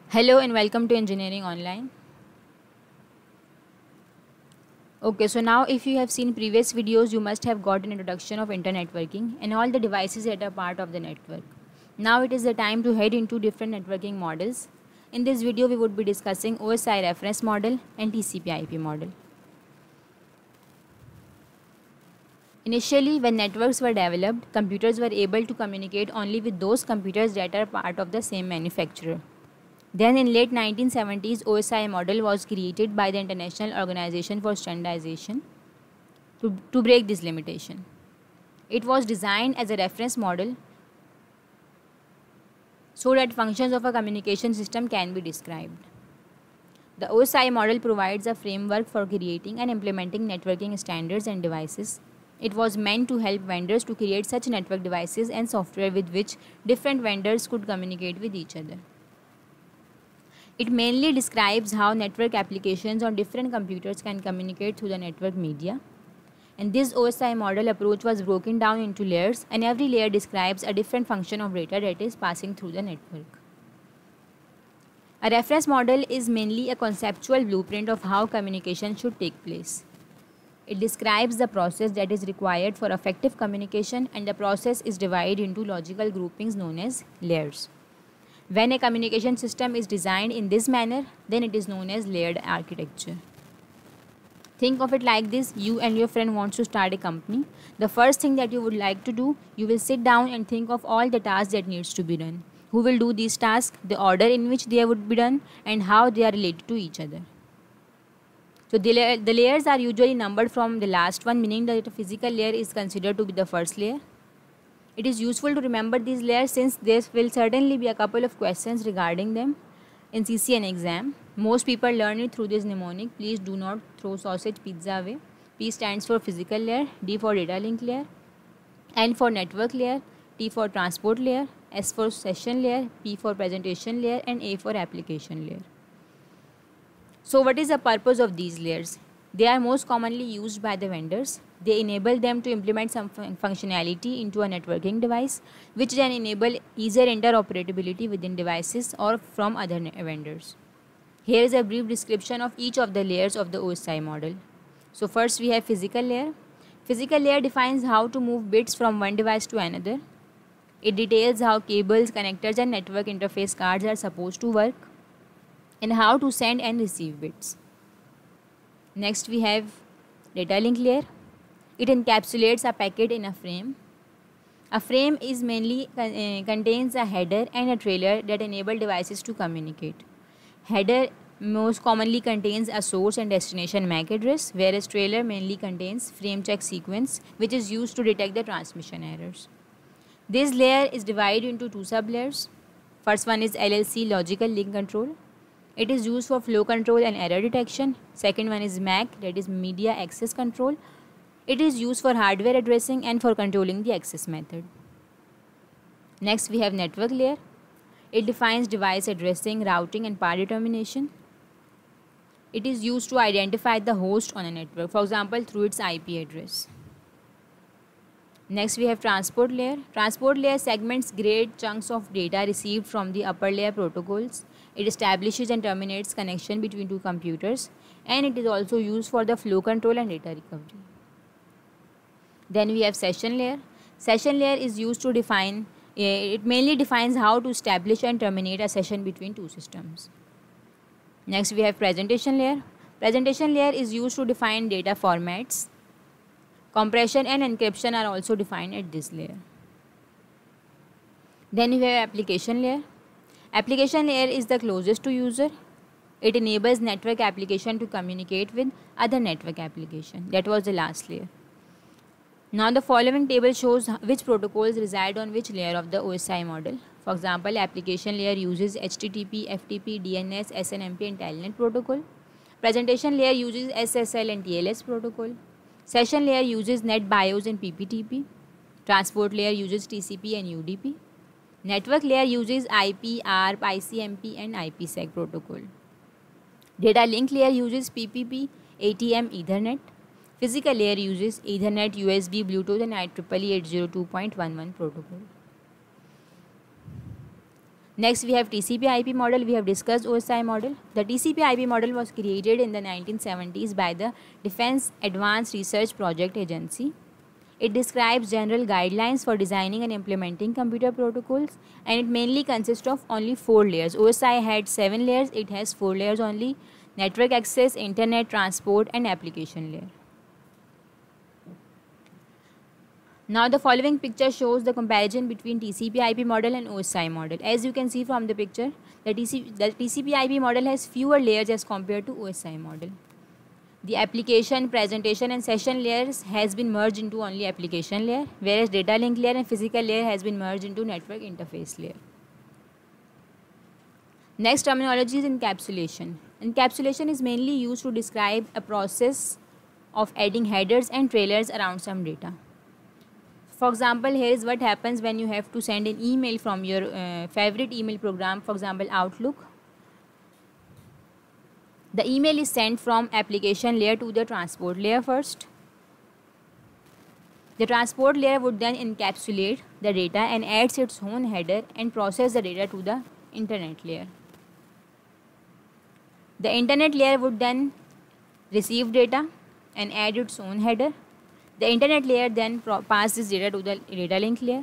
Hello and welcome to Engineering Online. Okay, so now if you have seen previous videos, you must have got an introduction of internetworking and all the devices that are part of the network. Now it is the time to head into different networking models. In this video, we would be discussing OSI reference model and TCP IP model. Initially, when networks were developed, computers were able to communicate only with those computers that are part of the same manufacturer. Then in late 1970s, OSI model was created by the International Organization for Standardization to break this limitation. It was designed as a reference model so that functions of a communication system can be described. The OSI model provides a framework for creating and implementing networking standards and devices. It was meant to help vendors to create such network devices and software with which different vendors could communicate with each other. It mainly describes how network applications on different computers can communicate through the network media. And this OSI model approach was broken down into layers, and every layer describes a different function of data that is passing through the network. A reference model is mainly a conceptual blueprint of how communication should take place. It describes the process that is required for effective communication, and the process is divided into logical groupings known as layers. When a communication system is designed in this manner, then it is known as layered architecture. Think of it like this: you and your friend want to start a company. The first thing that you would like to do, you will sit down and think of all the tasks that needs to be done. Who will do these tasks, the order in which they would be done, and how they are related to each other. So the layers are usually numbered from the last one, meaning that the physical layer is considered to be the first layer. It is useful to remember these layers since there will certainly be a couple of questions regarding them in CCN exam. Most people learn it through this mnemonic: please do not throw sausage pizza away. P stands for physical layer, D for data link layer, N for network layer, T for transport layer, S for session layer, P for presentation layer, and A for application layer. So what is the purpose of these layers? They are most commonly used by the vendors. They enable them to implement some functionality into a networking device, which then enable easier interoperability within devices or from other vendors. Here is a brief description of each of the layers of the OSI model. So first we have physical layer. Physical layer defines how to move bits from one device to another. It details how cables, connectors, and network interface cards are supposed to work, and how to send and receive bits. Next we have data link layer. It encapsulates a packet in a frame. A frame is mainly contains a header and a trailer that enable devices to communicate. Header most commonly contains a source and destination MAC address, whereas trailer mainly contains frame check sequence, which is used to detect the transmission errors. This layer is divided into two sub-layers. First one is LLC, logical link control. It is used for flow control and error detection. Second one is MAC, that is media access control. It is used for hardware addressing and for controlling the access method. Next we have network layer. It defines device addressing, routing, and path determination. It is used to identify the host on a network, for example through its IP address. Next we have transport layer. Transport layer segments great chunks of data received from the upper layer protocols. It establishes and terminates connection between two computers, and it is also used for the flow control and data recovery. Then we have session layer. Session layer is used to define, it mainly defines how to establish and terminate a session between two systems. Next we have presentation layer. Presentation layer is used to define data formats. Compression and encryption are also defined at this layer. Then we have application layer. Application layer is the closest to user. It enables network application to communicate with other network application. That was the last layer. Now the following table shows which protocols reside on which layer of the OSI model. For example, application layer uses HTTP, FTP, DNS, SNMP, and Telnet protocol. Presentation layer uses SSL and TLS protocol. Session layer uses NetBIOS and PPTP. Transport layer uses TCP and UDP. Network layer uses IP, ARP, ICMP, and IPsec protocol. Data link layer uses PPP, ATM, Ethernet. Physical layer uses Ethernet, USB, Bluetooth, and IEEE 802.11 protocol. Next we have TCP/IP model. We have discussed OSI model. The TCP/IP model was created in the 1970s by the Defense Advanced Research Project Agency. It describes general guidelines for designing and implementing computer protocols, and it mainly consists of only 4 layers. OSI had 7 layers, it has 4 layers only: network access, internet, transport, and application layer. Now the following picture shows the comparison between TCP/IP model and OSI model. As you can see from the picture, the TCP/IP model has fewer layers as compared to OSI model. The application, presentation, and session layers has been merged into only application layer, whereas data link layer and physical layer has been merged into network interface layer. Next terminology is encapsulation. Encapsulation is mainly used to describe a process of adding headers and trailers around some data. For example, here is what happens when you have to send an email from your favorite email program, for example Outlook. The email is sent from application layer to the transport layer first. The transport layer would then encapsulate the data and adds its own header and process the data to the internet layer. The internet layer would then receive data and add its own header. The internet layer then passes data to the data link layer.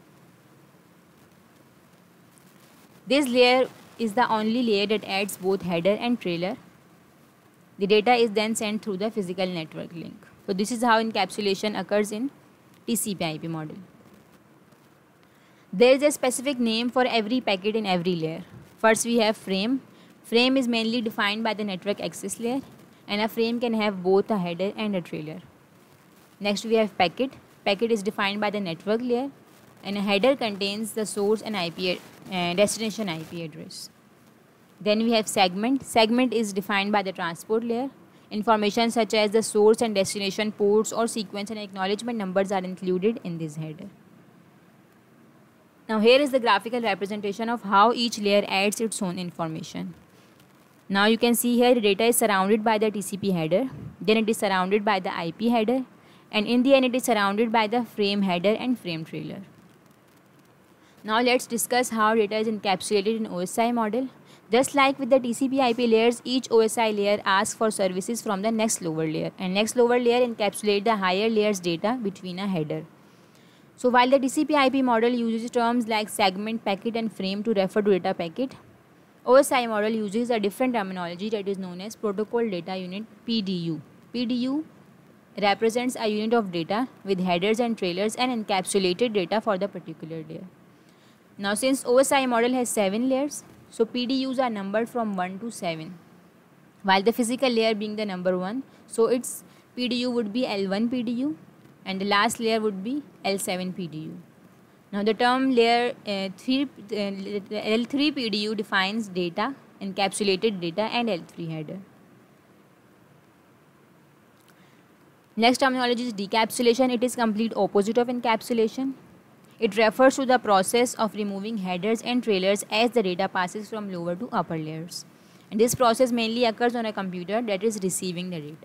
This layer is the only layer that adds both header and trailer. The data is then sent through the physical network link. So this is how encapsulation occurs in TCP/IP model. There is a specific name for every packet in every layer. First we have frame. Frame is mainly defined by the network access layer, and a frame can have both a header and a trailer. Next we have packet. Packet is defined by the network layer, and a header contains the source and destination IP address. Then we have segment. Segment is defined by the transport layer. Information such as the source and destination ports or sequence and acknowledgement numbers are included in this header. Now here is the graphical representation of how each layer adds its own information. Now you can see here the data is surrounded by the TCP header, then it is surrounded by the IP header, and in the end it is surrounded by the frame header and frame trailer. Now let's discuss how data is encapsulated in OSI model. Just like with the TCP/IP layers, each OSI layer asks for services from the next lower layer, and next lower layer encapsulates the higher layer's data between a header. So while the TCP/IP model uses terms like segment, packet, and frame to refer to data packet, OSI model uses a different terminology that is known as protocol data unit, PDU. PDU represents a unit of data with headers and trailers and encapsulated data for the particular layer. Now since OSI model has 7 layers, so PDUs are numbered from 1 to 7, while the physical layer being the number 1, so its PDU would be L1 PDU and the last layer would be L7 PDU. Now the term layer L3 PDU defines data, encapsulated data, and L3 header. Next terminology is decapsulation. It is complete opposite of encapsulation. It refers to the process of removing headers and trailers as the data passes from lower to upper layers. And this process mainly occurs on a computer that is receiving the data.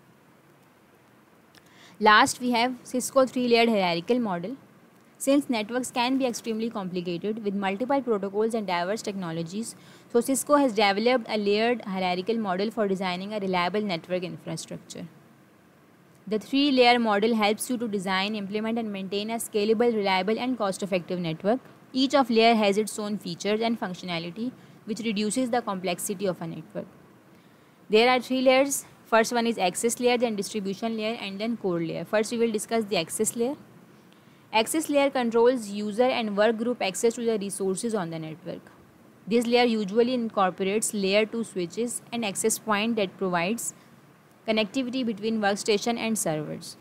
Last, we have Cisco 3-layered hierarchical model. Since networks can be extremely complicated with multiple protocols and diverse technologies, so Cisco has developed a layered hierarchical model for designing a reliable network infrastructure. The 3-layer model helps you to design, implement, and maintain a scalable, reliable, and cost-effective network. Each of layer has its own features and functionality, which reduces the complexity of a network. There are 3 layers. First one is access layer, then distribution layer, and then core layer. First, we will discuss the access layer. Access layer controls user and work group access to the resources on the network. This layer usually incorporates layer 2 switches and access point that provides connectivity between workstation and servers.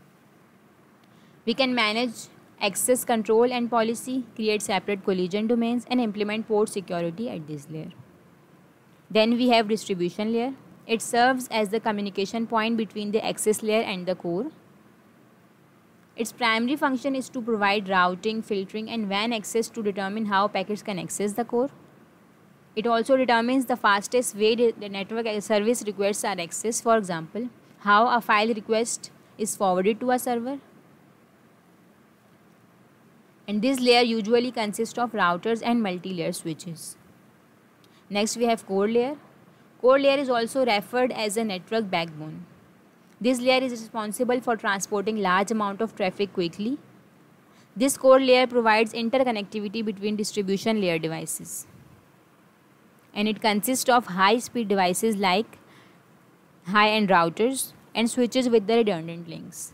We can manage access control and policy, create separate collision domains, and implement port security at this layer. Then we have distribution layer. It serves as the communication point between the access layer and the core. Its primary function is to provide routing, filtering, and WAN access to determine how packets can access the core. It also determines the fastest way the network service requests are accessed. For example, how a file request is forwarded to a server. And this layer usually consists of routers and multi-layer switches. Next we have core layer. Core layer is also referred as a network backbone. This layer is responsible for transporting large amount of traffic quickly. This core layer provides interconnectivity between distribution layer devices. And it consists of high-speed devices like high-end routers and switches with the redundant links.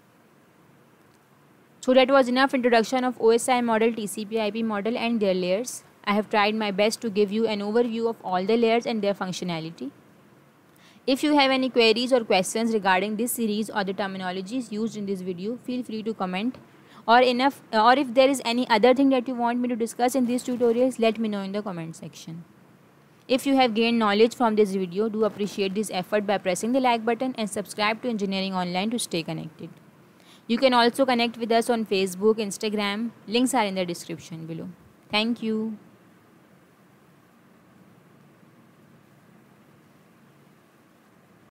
So that was enough introduction of OSI model, TCP IP model and their layers. I have tried my best to give you an overview of all the layers and their functionality. If you have any queries or questions regarding this series or the terminologies used in this video, feel free to comment. Or if there is any other thing that you want me to discuss in these tutorials, let me know in the comment section. If you have gained knowledge from this video, do appreciate this effort by pressing the like button and subscribe to Engineering Online to stay connected. You can also connect with us on Facebook, Instagram. Links are in the description below. Thank you.